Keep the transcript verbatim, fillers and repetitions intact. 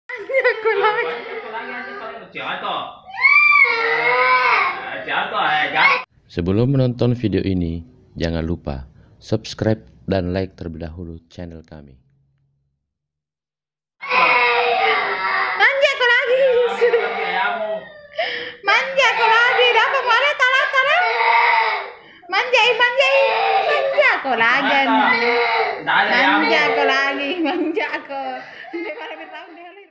Aku lagi. Sebelum menonton video ini, jangan lupa subscribe dan like terlebih dahulu channel kami. Manja aku lagi. Manja aku lagi. Dapat boleh talah talah. Manjai manjai. Manja aku lagi. Manja aku lagi. Manja aku. Dia malah bertahun dia